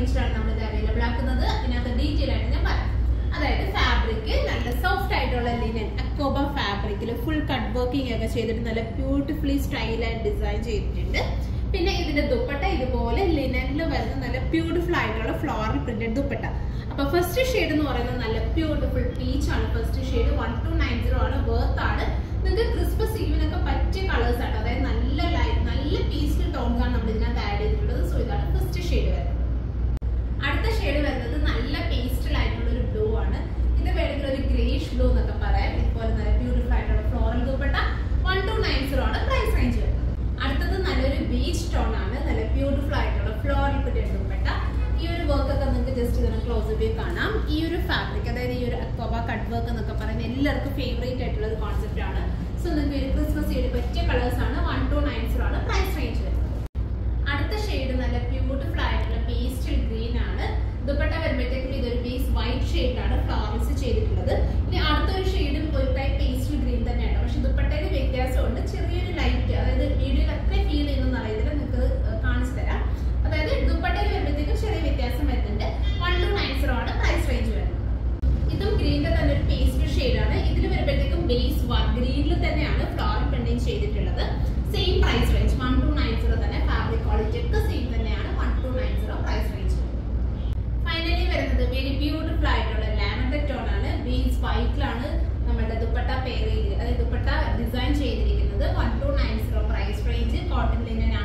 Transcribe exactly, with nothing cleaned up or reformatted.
റേഞ്ചിലാണ് നമ്മൾ ഇത് അവൈലബിൾ ആക്കുന്നത്. ഇതിനകത്ത് ഡീറ്റെയിൽ ആയിട്ട് ഞാൻ പറയാം. അതായത് ഫാബ്രിക് നല്ല സോഫ്റ്റ് ആയിട്ടുള്ള ലിനൻ അക്കോബ ഫാബ്രിക്കിൽ ഫുൾ കട്ട് വർക്കിംഗ് ഒക്കെ ചെയ്തിട്ട് നല്ല ബ്യൂട്ടിഫുള്ളി സ്റ്റൈൽ ആൻഡ് ഡിസൈൻ ചെയ്തിട്ടുണ്ട്. പിന്നെ ഇതിന്റെ ദുപ്പട്ട ഇതുപോലെ ലിനനിൽ വരുന്ന നല്ല ബ്യൂട്ടിഫുൾ ആയിട്ടുള്ള ഫ്ലോറൽ പ്രിന്റഡ് ദുപ്പട്ട. അപ്പൊ ഫസ്റ്റ് ഷെയ്ഡ് എന്ന് പറയുന്നത് നല്ല ബ്യൂട്ടിഫുൾ പീച്ച് ആണ്. First shade one two nine zero ആണ്. വർത്ത് ആണ്. നിങ്ങൾക്ക് ക്രിസ്മസ് ഈവനൊക്കെ പറ്റിയ കളേഴ്സ് ആണ്. അതായത് നല്ല ലൈറ്റ് നല്ല പീസ്ഫുൾ ടോൺസ് ആണ് നമ്മൾ ഇതിനകത്ത് ആഡ് ചെയ്തിട്ടുള്ളത്. സോ ഇതാണ് ഫസ്റ്റ് ഷെയ്ഡ് വരുന്നത്. അടുത്ത ഷെയ്ഡ് വരുന്നത് നല്ല പേസ്റ്റൽ ആയിട്ടുള്ള ഒരു ബ്ലൂ ആണ്. ഇത് വേണമെങ്കിൽ ഒരു ഗ്രേഷ് ബ്ലൂ എന്നൊക്കെ പറയാം. ഇതുപോലെ നല്ല ബ്യൂട്ടിഫുൾ ആയിട്ടുള്ള floral dupatta one two nine zero ആണ് പ്രൈസ് റേഞ്ച് വരുന്നത്. അടുത്തത് നല്ലൊരു ബീച്ച് ടോൺ ആണ്. നല്ല ബ്യൂട്ടിഫുൾ ആയിട്ടുള്ള ഫ്ലോറൽ പ്രിന്റഡ് ദുപ്പട്ട. ഈ ഒരു വർക്ക് ഒക്കെ നിങ്ങൾക്ക് ജസ്റ്റ് ഇതിന് ക്ലോസ് വ്യൂ കാണാം. ഈ ഒരു ഫാബ്രിക് അതായത് ഈ ഒരു അക്കോബ കട്ട് വർക്ക് എന്നൊക്കെ പറയുന്നത് എല്ലാവർക്കും ഫേവറേറ്റ് ആയിട്ടുള്ള ഒരു കോൺസെപ്റ്റ് ആണ്. സോ നിങ്ങൾക്ക് ഒരു ക്രിസ്മസ് ഈവന് പറ്റിയ കളേഴ്സ് ആണ്. വൺ ടു നയൻ സീറോ ആണ് പ്രൈസ് റേഞ്ച് വരുന്നത്. അടുത്ത ഷെയ്ഡ് നല്ല ബ്യൂട്ടിഫുൾ ആയിട്ടുള്ള പേസ്റ്റൽ ഗ്രീൻ ആണ്. ദുപ്പട്ട വരുമ്പോഴത്തേക്കും ഇതൊരു ബേസ് വൈറ്റ് ഷെയ്ഡിലാണ് ഫ്ലവർസ് ചെയ്തിട്ടുള്ളത്. ഇനി അടുത്തൊരു ഷെയ്ഡും ഒരു ടൈപ്പ് പേസ്റ്റൽ ഗ്രീൻ തന്നെയാണ്. പക്ഷെ ദുപ്പട്ടയുടെ വ്യത്യാസമുണ്ട്. ചെറിയൊരു ലൈറ്റ് അതായത് വീഡിയോയിൽ അത്ര ഫീൽ ചെയ്യുന്ന അറിയത്തില്ല. നിങ്ങൾക്ക് കാണിച്ചു തരാം. അതായത് ദുപ്പട്ടയിൽ വരുമ്പോഴത്തേക്കും ചെറിയ വ്യത്യാസം വരുന്നുണ്ട്. വൺ ടു നയൻ സീറോ ആണ് പ്രൈസ് റേഞ്ച് വരുന്നത്. ഇതും ഗ്രീനിന്റെ തന്നെ ഒരു പേസ്റ്റൽ ഷെയ്ഡാണ്. ഇതിൽ വരുമ്പോഴത്തേക്കും ബേസ് ഗ്രീനിൽ തന്നെയാണ് ഫ്ലോറൽ പ്രിന്റിംഗ് ചെയ്തിട്ടുള്ളത്. Same price range one two nine zero തന്നെ. ഫാബ്രിക് ക്വാളിറ്റി ഒക്കെ സെയിം തന്നെയാണ്. One two nine zero price range. Finally വരുന്നത് വെരി ബ്യൂട്ടിഫുൾ ആയിട്ടുള്ള ലാവൻഡർ ടോൺ ആണ്. ബേസ് വൈറ്റിലാണ് നമ്മുടെ ദുപ്പട്ട പെയർ ചെയ്ത് അതായത് ദുപ്പട്ട ഡിസൈൻ ചെയ്തിരിക്കുന്നത്. One two nine zero price range. Cotton linen